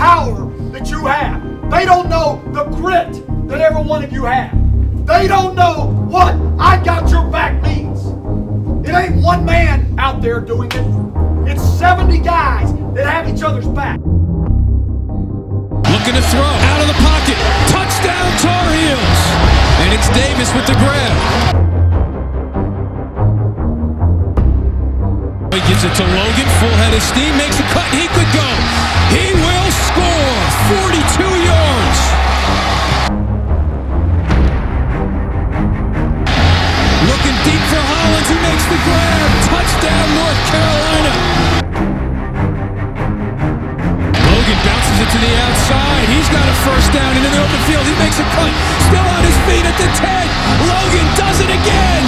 power that you have. They don't know the grit that every one of you have. They don't know what I got your back means. It ain't one man out there doing it. It's 70 guys that have each other's back. Looking to throw, out of the pocket, touchdown Tar Heels! And it's Davis with the grab. He gives it to Logan, full head of steam, makes a cut, he could go. He will score, 42 yards. Looking deep for Hollins, who makes the grab. Touchdown, North Carolina. Logan bounces it to the outside. He's got a first down into the open field. He makes a cut, still on his feet at the 10. Logan does it again.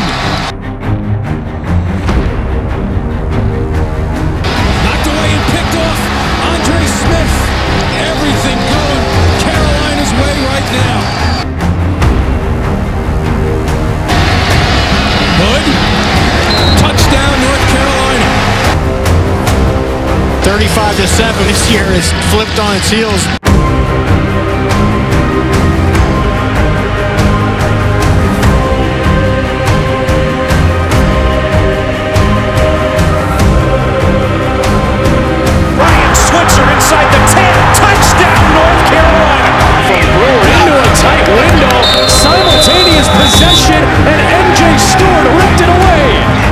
Knocked away and picked off Andre Smith. Everything going Carolina's way right now. Hood, touchdown North Carolina. 35-7 this year is flipped on its heels. Ryan Switzer inside the 10, touchdown North Carolina. From Brewer into a tight window, simultaneous possession, and MJ Stewart ripped it away.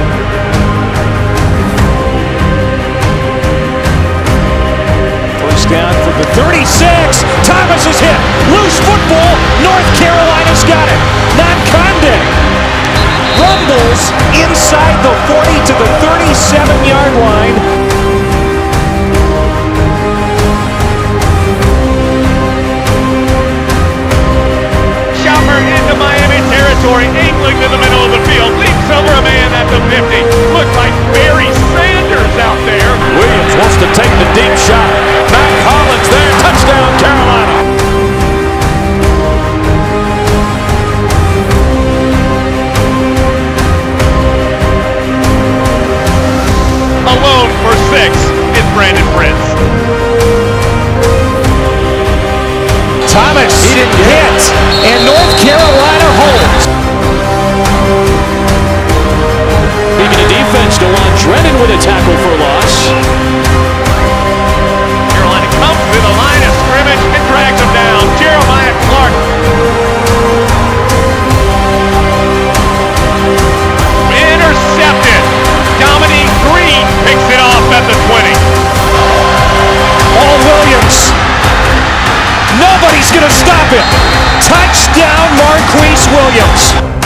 First down from the 36, Thomas is hit, loose football, North Carolina's got it. Nankonde rumbles inside the 40 to the 37-yard line. Into Miami territory, angling to the middle of the field, leaps over a man at the 50. Looks like Barry Sanders out there. Williams wants to take the deep shot. Matt Collins there, touchdown Carolina. Alone for 6 is Brandon Prince. Thomas, he didn't hit, and North Carolina holds. Leaving the defense, DeJuan Drennan with a tackle for loss. Carolina comes to the line of scrimmage and drags him down. Jeremiah Clark. Intercepted. Dominique Green picks it off at the 20. Paul Williams. Nobody's going to stop him. Touchdown, Marquise Williams.